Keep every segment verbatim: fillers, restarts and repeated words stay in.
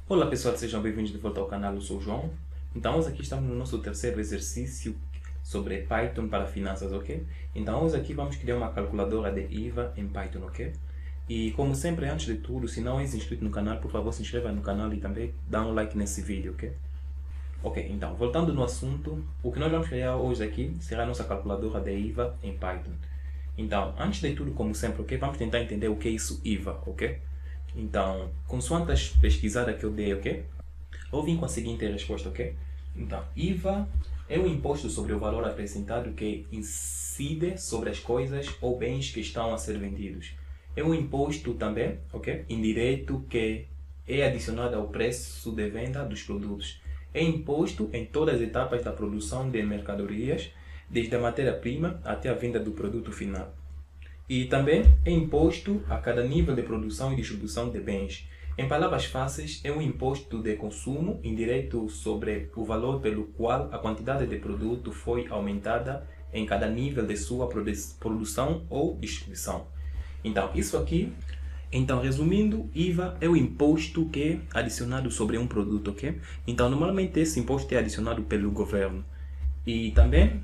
Olá pessoal, sejam bem-vindos de volta ao canal, eu sou o João. Então hoje aqui estamos no nosso terceiro exercício sobre Python para finanças, ok? Então hoje aqui vamos criar uma calculadora de I V A em Python, ok? E como sempre, antes de tudo, se não és inscrito no canal, por favor se inscreva no canal e também dá um like nesse vídeo, ok? Ok, então, voltando no assunto, o que nós vamos criar hoje aqui será a nossa calculadora de I V A em Python. Então, antes de tudo, como sempre, ok? Vamos tentar entender o que é isso I V A, ok? Então, consoante as pesquisadas que eu dei, ok? Eu vim com a seguinte resposta, ok? Então, I V A é o imposto sobre o valor acrescentado que incide sobre as coisas ou bens que estão a ser vendidos. É um imposto também, ok? Indireto que é adicionado ao preço de venda dos produtos. É imposto em todas as etapas da produção de mercadorias, desde a matéria-prima até a venda do produto final. E também é imposto a cada nível de produção e distribuição de bens. Em palavras fáceis, é um imposto de consumo indireto sobre o valor pelo qual a quantidade de produto foi aumentada em cada nível de sua produção ou distribuição. Então, isso aqui, então resumindo, I V A é o imposto que é adicionado sobre um produto, ok? Então, normalmente esse imposto é adicionado pelo governo. E também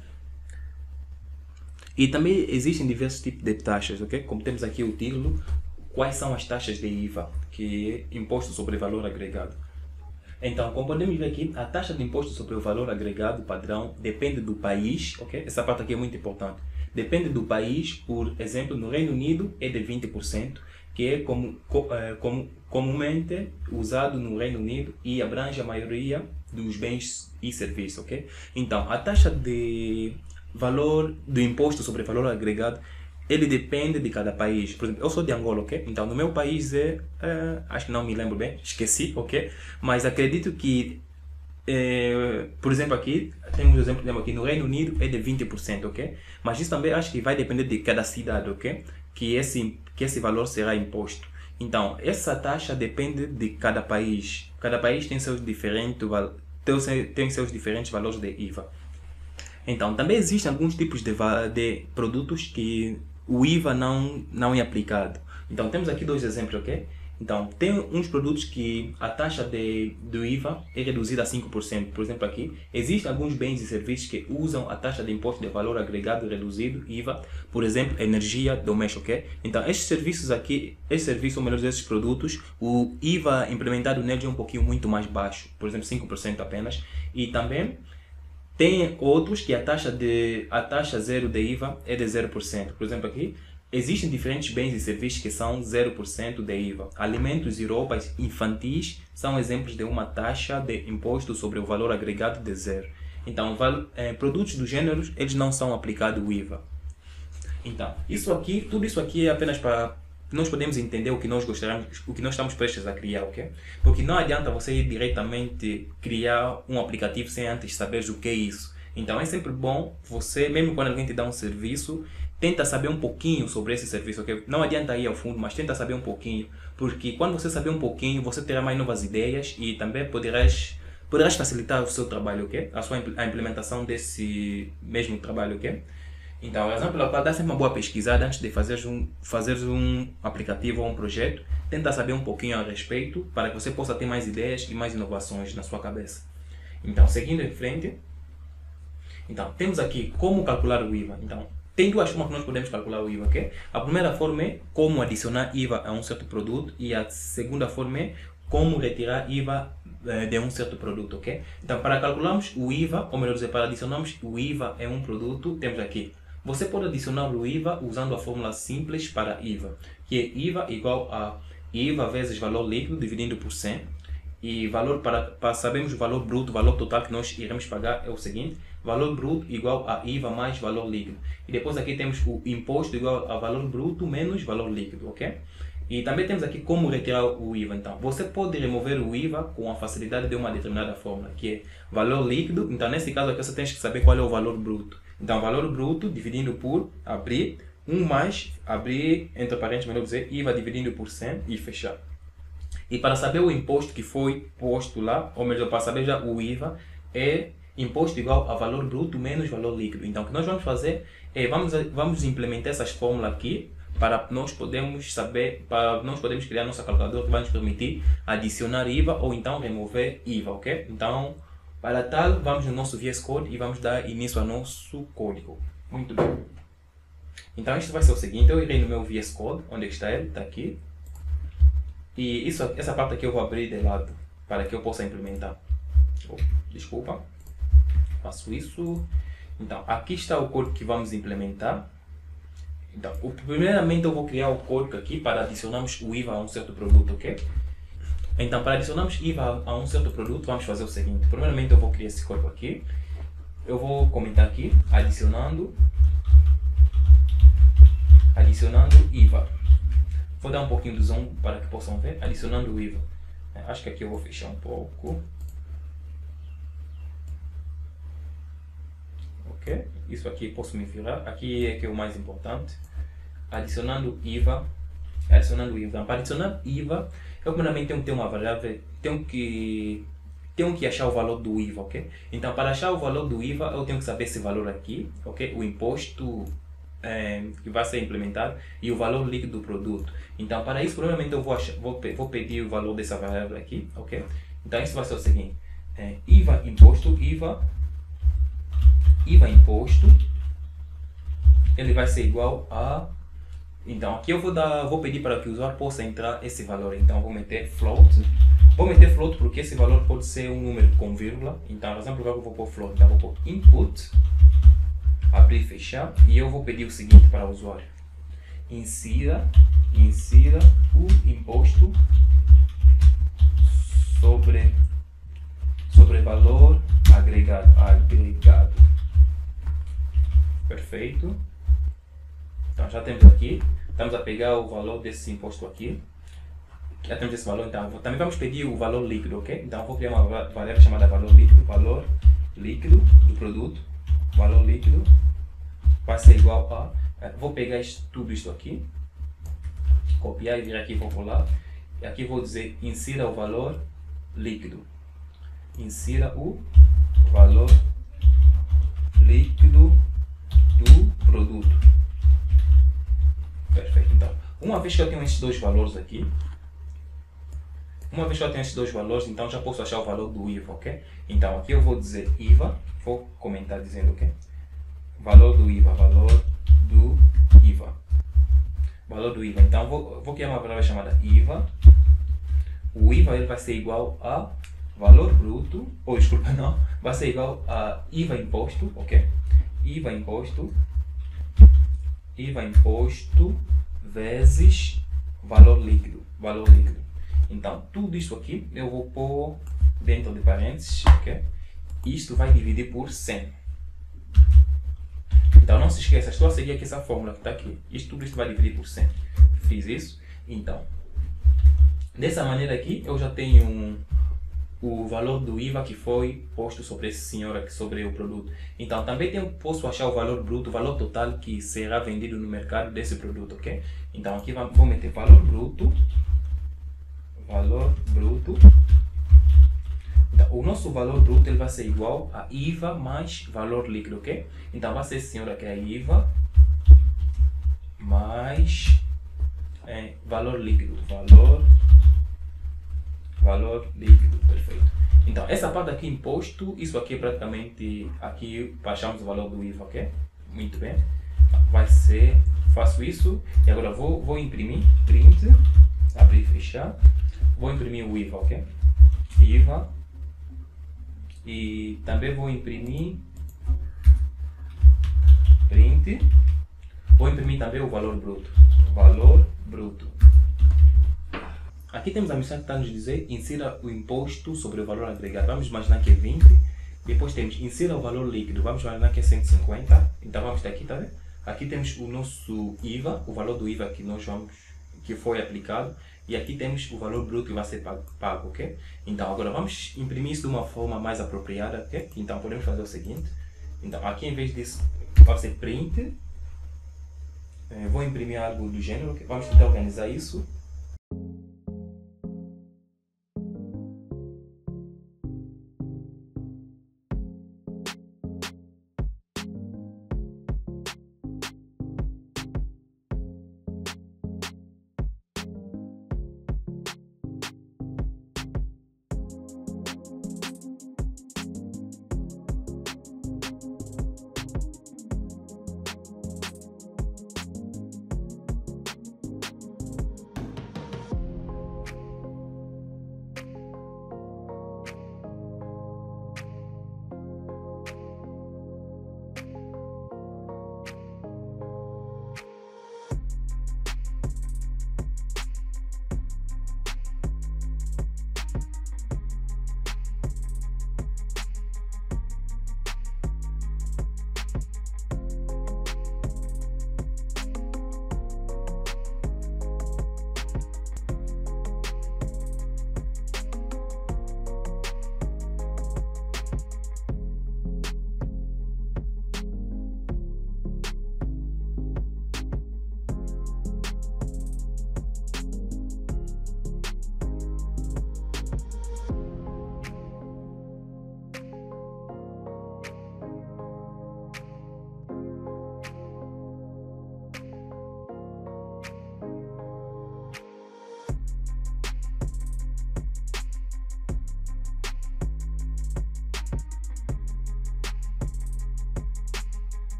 E também existem diversos tipos de taxas, ok? Como temos aqui o título, quais são as taxas de I V A, que é Imposto sobre Valor Agregado. Então, como podemos ver aqui, a taxa de imposto sobre o valor agregado padrão depende do país, ok? Essa parte aqui é muito importante. Depende do país, por exemplo, no Reino Unido é de vinte por cento, que é como, como, comumente usado no Reino Unido e abrange a maioria dos bens e serviços, ok? Então, a taxa de valor do imposto sobre valor agregado, ele depende de cada país. Por exemplo, eu sou de Angola, ok? Então, no meu país é, é acho que não me lembro bem, esqueci, ok? Mas acredito que, é, por exemplo, aqui, temos um exemplo aqui no Reino Unido é de vinte por cento, ok? Mas isso também acho que vai depender de cada cidade, ok? Que esse, que esse valor será imposto. Então, essa taxa depende de cada país. Cada país tem seus diferentes, tem, tem seus diferentes valores de I V A. Então, também existem alguns tipos de, de produtos que o I V A não, não é aplicado. Então, temos aqui dois exemplos, ok? Então, tem uns produtos que a taxa de, do I V A é reduzida a cinco por cento. Por exemplo, aqui, existem alguns bens e serviços que usam a taxa de imposto de valor agregado reduzido, I V A, por exemplo, energia doméstica, ok? Então, estes serviços aqui, estes serviços, ou melhor, esses produtos, o I V A implementado neles é um pouquinho muito mais baixo, por exemplo, cinco por cento apenas. E também tem outros que a taxa, de, a taxa zero de I V A é de zero por cento. Por exemplo, aqui, existem diferentes bens e serviços que são zero por cento de I V A. Alimentos e roupas infantis são exemplos de uma taxa de imposto sobre o valor agregado de zero. Então, eh, produtos do gênero, eles não são aplicados o I V A. Então, isso aqui, tudo isso aqui é apenas para nós podemos entender o que nós gostaríamos, o que nós estamos prestes a criar, ok? Porque não adianta você ir diretamente criar um aplicativo sem antes saber o que é isso. Então é sempre bom você, mesmo quando alguém te dá um serviço, tenta saber um pouquinho sobre esse serviço, ok? Não adianta ir ao fundo, mas tenta saber um pouquinho, porque quando você saber um pouquinho, você terá mais novas ideias e também poderás, poderás facilitar o seu trabalho, ok? A sua a implementação desse mesmo trabalho, ok? Então, a razão pela qual dá sempre uma boa pesquisada antes de fazer um, fazer um aplicativo ou um projeto, tenta saber um pouquinho a respeito para que você possa ter mais ideias e mais inovações na sua cabeça. Então, seguindo em frente, então, temos aqui como calcular o I V A. Então, tem duas formas que nós podemos calcular o I V A, ok? A primeira forma é como adicionar I V A a um certo produto e a segunda forma é como retirar I V A de um certo produto, ok? Então, para calcularmos o I V A, ou melhor dizer, para adicionarmos o I V A em um produto, temos aqui. Você pode adicionar o I V A usando a fórmula simples para I V A, que é I V A igual a I V A vezes valor líquido dividido por cem. E valor para, para sabermos o valor bruto, o valor total que nós iremos pagar é o seguinte: valor bruto igual a I V A mais valor líquido. E depois aqui temos o imposto igual a valor bruto menos valor líquido, ok? E também temos aqui como retirar o I V A. Então, você pode remover o I V A com a facilidade de uma determinada fórmula, que é valor líquido. Então, nesse caso aqui, você tem que saber qual é o valor bruto. Então, valor bruto dividindo por, abrir, um mais, abrir, entre parênteses, melhor dizer, I V A dividindo por cem e fechar. E para saber o imposto que foi posto lá, ou melhor, para saber já o I V A, é imposto igual a valor bruto menos valor líquido. Então, o que nós vamos fazer é, vamos, vamos implementar essas fórmulas aqui, para nós podermos saber, para nós podermos criar nossa calculadora que vai nos permitir adicionar I V A ou então remover I V A, ok? Então, para tal, vamos no nosso V S Code e vamos dar início ao nosso código. Muito bem. Então, isto vai ser o seguinte, eu irei no meu V S Code, onde está ele, está aqui. E isso, essa parte aqui eu vou abrir de lado, para que eu possa implementar. Oh, desculpa. Faço isso. Então, aqui está o código que vamos implementar. Então, primeiramente eu vou criar o código aqui para adicionarmos o I V A a um certo produto, ok? Então, para adicionarmos I V A a um certo produto, vamos fazer o seguinte. Primeiramente eu vou criar esse código aqui. Eu vou comentar aqui, adicionando, adicionando I V A. Vou dar um pouquinho de zoom para que possam ver, adicionando o I V A. Acho que aqui eu vou fechar um pouco. Ok? Isso aqui posso me virar. Aqui é que é o mais importante. Adicionando I V A. Adicionando I V A. Para adicionar I V A, eu primeiramente tenho que ter uma variável, tenho que, tenho que achar o valor do I V A, ok? Então, para achar o valor do I V A, eu tenho que saber esse valor aqui, ok? O imposto é, que vai ser implementado e o valor líquido do produto. Então, para isso, provavelmente eu vou, achar, vou, vou pedir o valor dessa variável aqui, ok? Então, isso vai ser o seguinte. É, I V A imposto, I V A, I V A imposto, ele vai ser igual a... Então, aqui eu vou, dar, vou pedir para que o usuário possa entrar esse valor. Então, vou meter float. Vou meter float porque esse valor pode ser um número com vírgula. Então, por exemplo, eu vou pôr float. Então, vou pôr input, abrir e fechar. E eu vou pedir o seguinte para o usuário. Insira, insira o imposto sobre, sobre valor agregado. agregado. Perfeito. Então já temos aqui, estamos a pegar o valor desse imposto aqui. Já temos esse valor, então também vamos pedir o valor líquido, ok? Então eu vou criar uma variável chamada valor líquido, valor líquido do produto, valor líquido vai ser igual a, vou pegar isto, tudo isto aqui, copiar e vir aqui e vou colar. E aqui vou dizer insira o valor líquido, insira o valor líquido do produto. Perfeito, então, uma vez que eu tenho esses dois valores aqui, uma vez que eu tenho esses dois valores, então já posso achar o valor do I V A, ok? Então aqui eu vou dizer I V A, vou comentar dizendo o quê? Valor do I V A, valor do I V A, valor do I V A. Então vou, vou criar uma palavra chamada I V A. O I V A ele vai ser igual a valor bruto, ou desculpa não, vai ser igual a I V A imposto, ok? I V A imposto, I V A imposto vezes valor líquido, valor líquido. Então, tudo isso aqui eu vou pôr dentro de parênteses, ok? Isto vai dividir por cem. Então, não se esqueça, estou a seguir aqui essa fórmula que está aqui. Isto, tudo isto vai dividir por cem. Fiz isso. Então, dessa maneira aqui, eu já tenho um, o valor do I V A que foi posto sobre esse senhor aqui, sobre o produto. Então, também tenho, posso achar o valor bruto, o valor total que será vendido no mercado desse produto, ok? Então, aqui vou meter valor bruto, valor bruto. Então, o nosso valor bruto ele vai ser igual a I V A mais valor líquido, ok? Então, vai ser esse senhor aqui, a I V A mais é, valor líquido, valor valor líquido, perfeito. Então, essa parte aqui, imposto, isso aqui é praticamente, aqui baixamos o valor do I V A, ok? Muito bem. Vai ser, faço isso, e agora vou, vou imprimir, print, abrir e fechar. Vou imprimir o I V A, ok? I V A. E também vou imprimir, print. Vou imprimir também o valor bruto, valor bruto. Aqui temos a missão que está nos dizer insira o imposto sobre o valor agregado. Vamos imaginar que é vinte. Depois temos insira o valor líquido. Vamos imaginar que é cento e cinquenta. Então vamos ter aqui, tá vendo? Aqui temos o nosso I V A, o valor do I V A que nós vamos, que foi aplicado. E aqui temos o valor bruto que vai ser pago, pago, ok? Então agora vamos imprimir isso de uma forma mais apropriada, ok? Então podemos fazer o seguinte. Então aqui em vez disso vai ser print. Eu vou imprimir algo do gênero, okay? Vamos tentar organizar isso.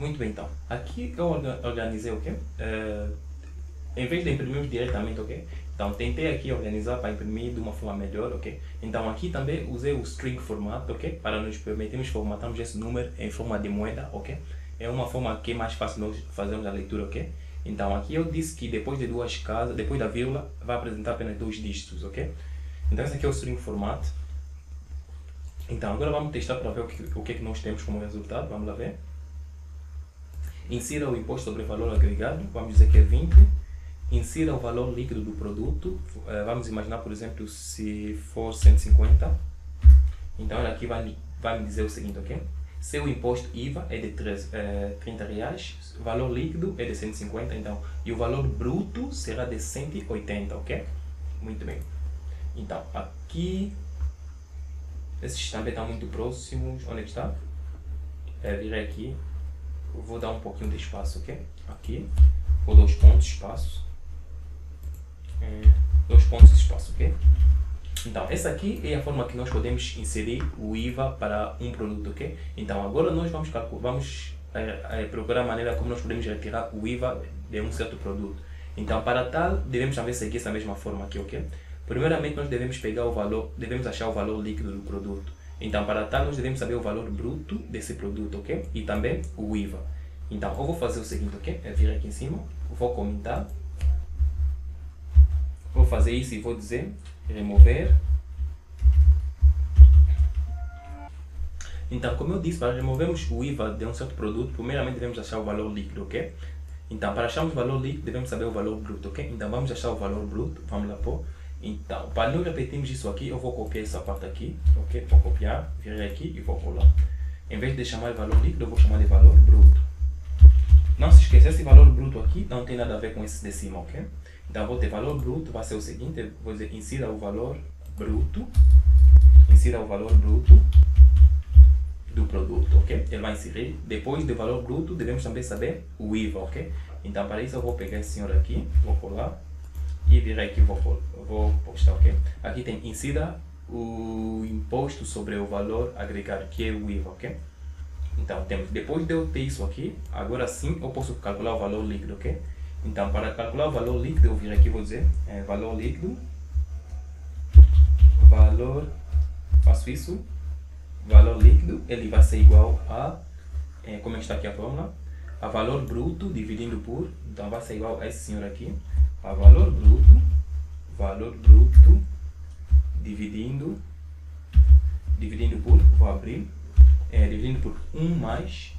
Muito bem, então. Aqui eu orga- organizei, ok? Eh, em vez de imprimir diretamente, ok? Então tentei aqui organizar para imprimir de uma forma melhor, ok? Então aqui também usei o string format, ok? Para nos permitirmos formatarmos esse número em forma de moeda, ok? É uma forma que é mais fácil nós fazermos a leitura, ok? Então aqui eu disse que depois de duas casas, depois da vírgula, vai apresentar apenas dois dígitos, ok? Então esse aqui é o string format. Então agora vamos testar para ver o que, o que é que nós temos como resultado, vamos lá ver. Insira o imposto sobre valor agregado, vamos dizer que é vinte. Insira o valor líquido do produto, uh, vamos imaginar, por exemplo, se for cento e cinquenta. Então ela aqui vai, vai me dizer o seguinte, ok? Seu imposto I V A é de treze, uh, trinta reais, o valor líquido é de cento e cinquenta, então, e o valor bruto será de cento e oitenta, ok? Muito bem. Então, aqui, esses também estão muito próximos, onde é que está? É, virei aqui, vou dar um pouquinho de espaço, ok? Aqui, vou dois pontos, espaço. Dois pontos de espaço, ok? Então, essa aqui é a forma que nós podemos inserir o I V A para um produto, ok? Então, agora nós vamos, vamos é, é, procurar a maneira como nós podemos retirar o I V A de um certo produto. Então, para tal, devemos também seguir essa mesma forma aqui, ok? Primeiramente, nós devemos pegar o valor, devemos achar o valor líquido do produto. Então, para tal, nós devemos saber o valor bruto desse produto, ok? E também o I V A. Então, eu vou fazer o seguinte, ok? Eu vir aqui em cima, vou comentar. Vou fazer isso e vou dizer remover. Então, como eu disse, para removermos o I V A de um certo produto, primeiramente devemos achar o valor líquido, ok? Então, para acharmos o valor líquido, devemos saber o valor bruto, ok? Então, vamos achar o valor bruto, vamos lá pôr. Então, para não repetirmos isso aqui, eu vou copiar essa parte aqui, ok? Vou copiar, vir aqui e vou colar. Em vez de chamar de valor líquido, eu vou chamar de valor bruto. Não se esqueça, esse valor bruto aqui não tem nada a ver com esse de cima, ok? Então, vou ter valor bruto, vai ser o seguinte, vou dizer, insira o valor bruto, insira o valor bruto do produto, ok? Ele vai inserir, depois do valor bruto, devemos também saber o I V A, ok? Então, para isso eu vou pegar esse senhor aqui, vou colar, e vir aqui, vou, vou postar, ok? Aqui tem, insira o imposto sobre o valor agregado, que é o I V A, ok? Então, temos, depois de eu ter isso aqui, agora sim eu posso calcular o valor líquido, ok? Então, para calcular o valor líquido, eu vir aqui e vou dizer é, valor líquido, valor, faço isso, valor líquido, ele vai ser igual a, é, como é que está aqui a fórmula, a valor bruto dividindo por, então vai ser igual a esse senhor aqui, a valor bruto, valor bruto dividindo, dividindo por, vou abrir, é, dividindo por um mais,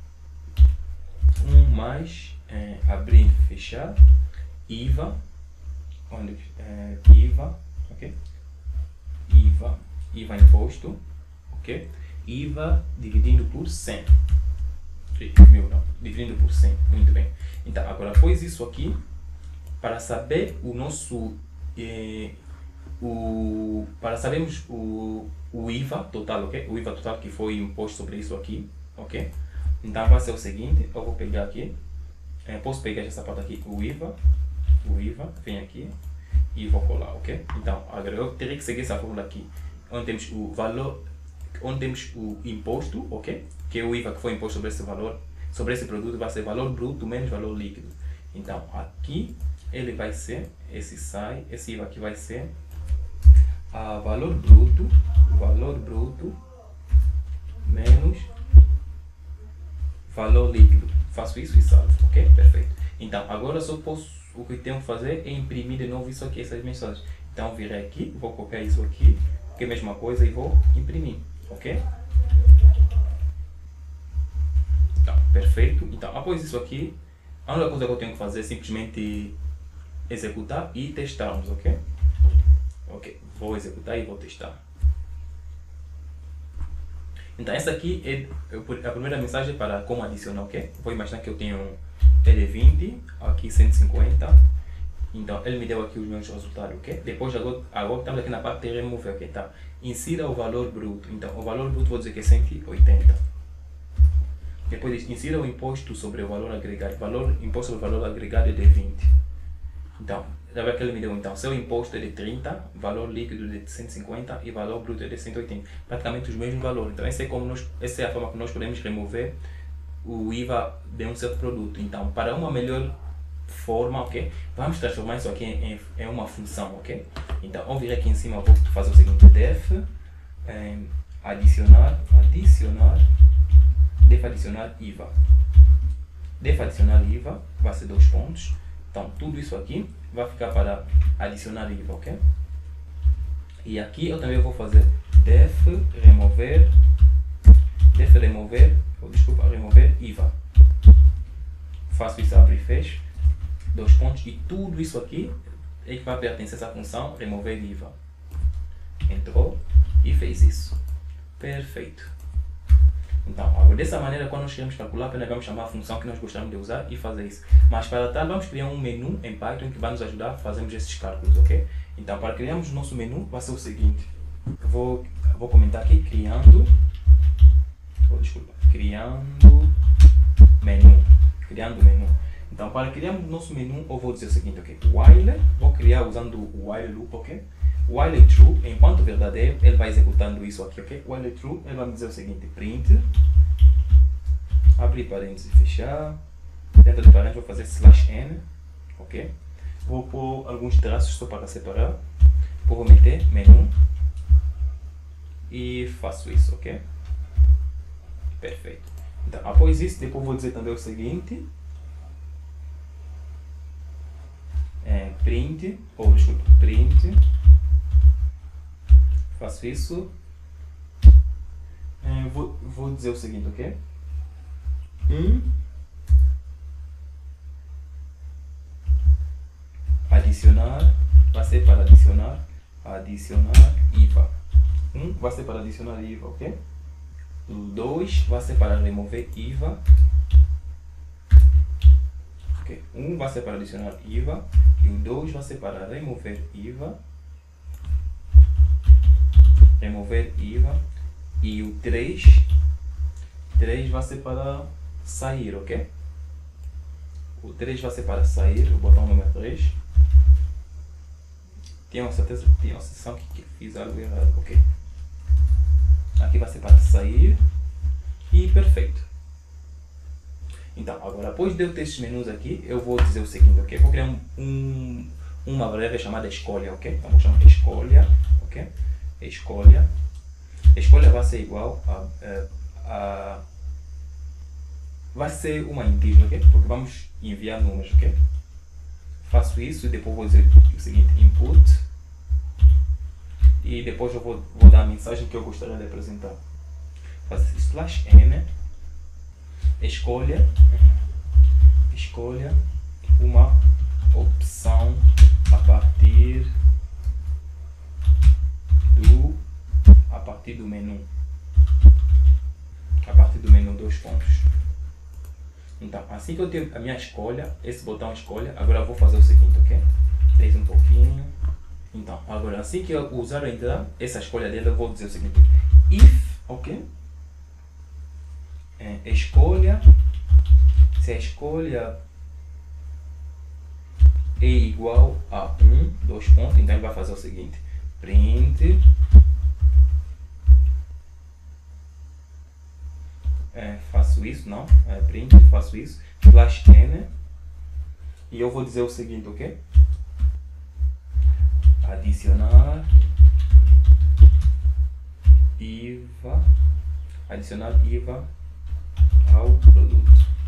um mais, É, abrir e fechar, I V A, onde, é, I V A, ok? I V A, I V A imposto, ok? I V A dividindo por cem, mil não, dividindo por cem, muito bem. Então, agora após isso aqui, para saber o nosso, é, o, para sabermos o, o I V A total, ok? O I V A total que foi imposto sobre isso aqui, ok? Então vai ser o seguinte, eu vou pegar aqui, É, posso pegar essa parte aqui, o I V A, o I V A, vem aqui e vou colar, ok? Então, agora eu teria que seguir essa fórmula aqui, onde temos o valor, onde temos o imposto, ok? Que é o I V A que foi imposto sobre esse valor, sobre esse produto, vai ser valor bruto menos valor líquido. Então, aqui ele vai ser, esse sai, esse I V A aqui vai ser a valor bruto, valor bruto menos valor líquido. Faço isso e salvo, ok? Perfeito. Então, agora só posso, o que tenho que fazer é imprimir de novo isso aqui, essas mensagens. Então, virei aqui, vou copiar isso aqui, que é a mesma coisa, e vou imprimir, ok? Então, perfeito. Então, após isso aqui, a única coisa que eu tenho que fazer é simplesmente executar e testarmos, ok? Ok, vou executar e vou testar. Então, essa aqui é a primeira mensagem para como adicionar, ok? Vou imaginar que eu tenho L vinte, aqui cento e cinquenta. Então, ele me deu aqui os meus resultados, ok? Depois, agora, agora estamos aqui na parte de remover, ok? Tá. Insira o valor bruto. Então, o valor bruto vou dizer que é cento e oitenta. Depois diz, insira o imposto sobre o valor agregado. Valor, imposto sobre o valor agregado é de vinte. Então, já vê que ele me deu, então, seu imposto é de trinta, valor líquido de cento e cinquenta e valor bruto é de cento e oitenta. Praticamente os mesmos valores. Então, essa é, como nós, essa é a forma que nós podemos remover o I V A de um certo produto. Então, para uma melhor forma, ok? Vamos transformar isso aqui em, em uma função, ok? Então, ao vir aqui em cima, eu vou fazer o seguinte: def eh, adicionar, adicionar, def adicionar I V A. Def adicionar I V A vai ser dois pontos. Então, tudo isso aqui vai ficar para adicionar I V A, ok? E aqui eu também vou fazer def remover, def remover, oh, desculpa, remover I V A. Faço isso, abro e fecho, dois pontos, e tudo isso aqui é que vai pertencer a essa função remover I V A. Entrou e fez isso. Perfeito. Então, agora dessa maneira, quando nós queremos calcular, apenas vamos chamar a função que nós gostamos de usar e fazer isso. Mas para tal, vamos criar um menu em Python que vai nos ajudar a fazermos esses cálculos, ok? Então, para criarmos o nosso menu, vai ser o seguinte. Eu vou, eu vou comentar aqui, criando, oh, desculpa, criando menu, criando menu. Então, para criarmos o nosso menu, eu vou dizer o seguinte, ok? While, vou criar usando o while loop, ok? While true, enquanto verdadeiro, ele vai executando isso aqui, ok? While true, ele vai me dizer o seguinte: print, abrir parênteses e fechar. Dentro de parênteses vou fazer slash n, ok? Vou pôr alguns traços só para separar. Depois vou meter menu e faço isso, ok? Perfeito. Então, após isso, depois vou dizer também o seguinte: é, print, ou desculpa, print. Faço isso. É, vou, vou dizer o seguinte, ok? Um. Adicionar. Vai ser para adicionar. Adicionar I V A. Um vai ser para adicionar I V A, ok? O dois vai ser para remover I V A. Ok. Um vai ser para adicionar I V A. E o dois vai ser para remover I V A. Remover I V A. E o três, três vai ser para sair, ok? O três vai ser para sair, o botão número três. Tenho certeza que tenho a sensação que fiz algo errado, ok? Aqui vai ser para sair e perfeito. Então, agora, após de eu ter esses menus aqui, eu vou dizer o seguinte, ok? Vou criar um, um, uma variável chamada escolha, ok? Então, vou chamar escolha, ok? Escolha. Escolha vai ser igual a, a, a vai ser uma integer, ok? Porque vamos enviar números, ok? Faço isso e depois vou dizer o seguinte: input, e depois eu vou, vou dar a mensagem que eu gostaria de apresentar. Faço slash n, escolha, escolha uma opção a partir do a partir do menu, a partir do menu dois pontos. Então, assim que eu tenho a minha escolha, esse botão escolha, agora eu vou fazer o seguinte, ok? Deixa um pouquinho. Então, agora assim que eu usar entrar essa escolha dele, eu vou dizer o seguinte: if, ok? É, escolha, se a escolha é igual a um, dois pontos, então ele vai fazer o seguinte: print, é, faço isso, não, é, print, faço isso, slash n, e eu vou dizer o seguinte, ok? Adicionar I V A, adicionar I V A ao produto.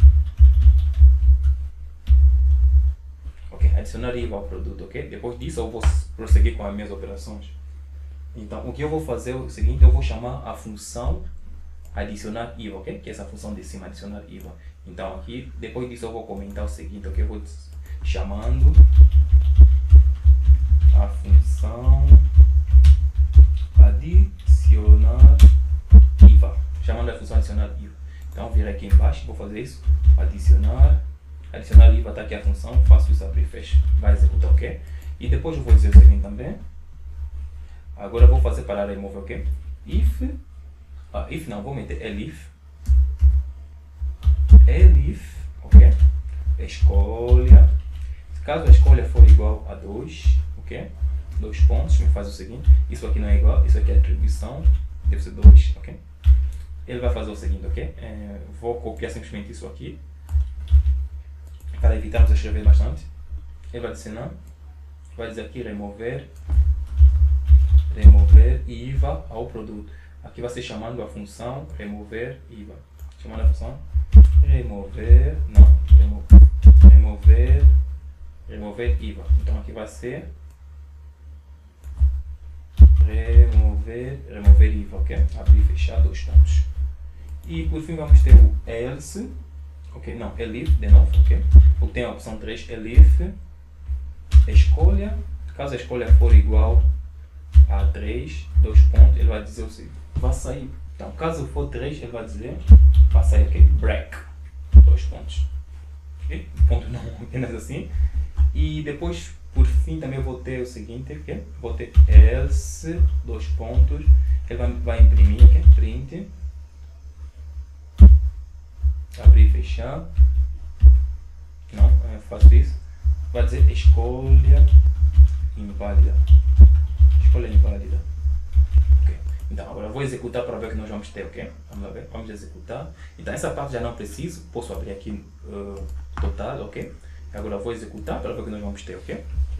Ok, adicionar I V A ao produto, ok? Depois disso eu vou prosseguir com as minhas operações. Então, o que eu vou fazer é o seguinte: eu vou chamar a função adicionar I V A, ok? Que é essa função de cima, adicionar I V A. Então, aqui, depois disso eu vou comentar o seguinte, ok? Eu vou chamando a função adicionar I V A. Chamando a função adicionar I V A. Então, vir aqui embaixo, vou fazer isso. Adicionar. Adicionar I V A, está aqui a função. Faço isso, abrir e fecho. Vai executar, ok? E depois eu vou dizer o seguinte também. Agora eu vou fazer para remover, ok? If. Ah, if não, vou meter elif. Elif, ok? Escolha. Caso a escolha for igual a dois, ok? Dois pontos, me faz o seguinte: isso aqui não é igual, isso aqui é atribuição, deve ser dois, ok? ele vai fazer o seguinte, ok? É, vou copiar simplesmente isso aqui, para evitarmos escrever bastante. Ele vai dizer não, vai dizer aqui remover, remover I V A ao produto. Aqui vai ser chamando a função remover I V A, chamando a função remover, não, remo, remover, remover I V A. Então aqui vai ser remover, remover I V A, ok? Abrir e fechar dois pontos. E por fim vamos ter o else, ok? Não, elif de novo, ok? Porque tem a opção três, elif, escolha, caso a escolha for igual a três, dois pontos, ele vai dizer o seguinte, vai sair. Então, caso for três, ele vai dizer, vai sair, ok? Break, dois pontos. Ok? Ponto não, apenas assim. E depois, por fim, também vou ter o seguinte, ok? Vou ter else, dois pontos, ele vai, vai imprimir, ok? Print, abrir e fechar. Não, eu faço isso. Vai dizer escolha inválida. Escolha inválida. Ok. Então, agora eu vou executar para ver o que nós vamos ter, ok? Vamos lá ver, vamos executar. Então, essa parte já não preciso, posso abrir aqui uh, total, ok? Agora eu vou executar para ver o que nós vamos ter, ok?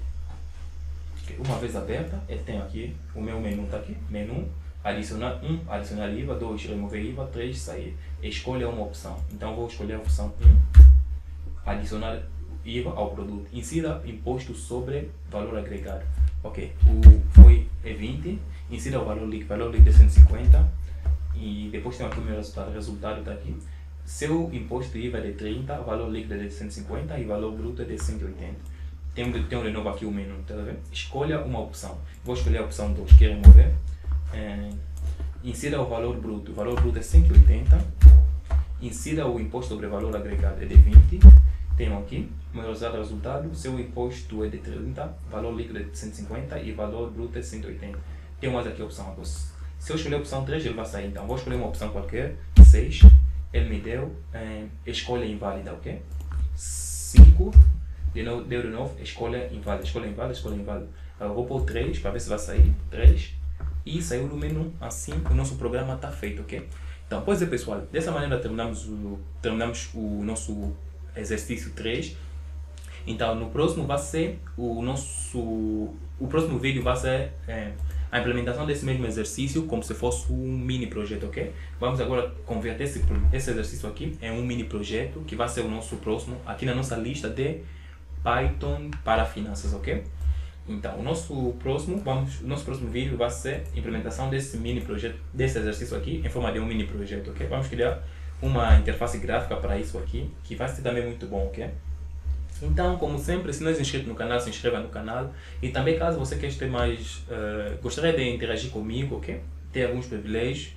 Okay. Uma vez aberta, eu tenho aqui o meu menu, está aqui, menu, adicionar um, adicionar I V A, dois, remover I V A, três, sair. Escolha uma opção. Então, vou escolher a opção um, adicionar I V A ao produto. Insira imposto sobre valor agregado. Ok, o foi é vinte, insira o valor líquido, valor líquido é cento e cinquenta e depois tem aqui o meu resultado, o resultado está aqui. Seu imposto de I V A é de trinta, o valor líquido é de cento e cinquenta e o valor bruto é de cento e oitenta. Tem, tem de novo aqui o menu, tá vendo? Escolha uma opção. Vou escolher a opção dois, que é remover. É, insira o valor bruto, o valor bruto é cento e oitenta. Insira o imposto sobre valor agregado, é de vinte. Tenho aqui, meu resultado, seu imposto é de trinta, valor líquido é de cento e cinquenta e valor bruto é de cento e oitenta. Tenho mais aqui a opção agora. Se eu escolher a opção três, ele vai sair. Então, vou escolher uma opção qualquer, seis. Ele me deu é, escolha inválida, ok? cinco, de novo, deu de novo, escolha inválida, escolha inválida, escolha inválida. Eu vou pôr três para ver se vai sair, três. E saiu do menu, assim o nosso programa está feito, ok? Então, pois é pessoal, dessa maneira terminamos o, terminamos o nosso exercício três. Então, no próximo vai ser o nosso, o próximo vídeo vai ser é, a implementação desse mesmo exercício como se fosse um mini projeto, ok? Vamos agora converter esse, esse exercício aqui em um mini projeto que vai ser o nosso próximo aqui na nossa lista de Python para finanças, ok? Então, o nosso próximo, vamos, o nosso próximo vídeo vai ser a implementação desse mini projeto, desse exercício aqui em forma de um mini projeto, ok? Vamos criar uma interface gráfica para isso aqui, que vai ser também muito bom, ok? Então, como sempre, se não é inscrito no canal, se inscreva no canal. E também, caso você queira ter mais, uh, gostaria de interagir comigo, ok? Ter alguns privilégios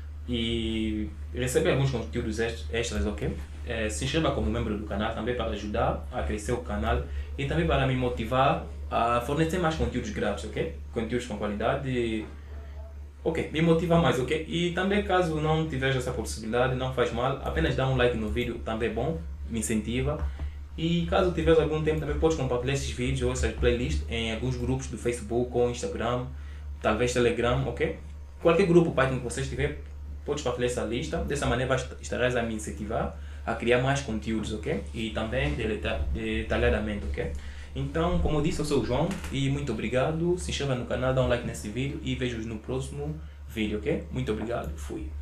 e receber alguns conteúdos extras, ok? É, se inscreva como membro do canal também para ajudar a crescer o canal e também para me motivar a fornecer mais conteúdos grátis, ok? Conteúdos com qualidade, ok? Me motiva mais, ok? E também, caso não tiver essa possibilidade, não faz mal, apenas dá um like no vídeo, também é bom, me incentiva. E caso tiveres algum tempo, também podes compartilhar esses vídeos ou essas playlists em alguns grupos do Facebook ou Instagram, talvez Telegram, ok? Qualquer grupo Python que você estiver, podes partilhar essa lista. Dessa maneira estarás a me incentivar a criar mais conteúdos, ok? E também detalhadamente, ok? Então, como eu disse, eu sou o João e muito obrigado. Se inscreva no canal, dá um like nesse vídeo e vejo-vos no próximo vídeo, ok? Muito obrigado, fui.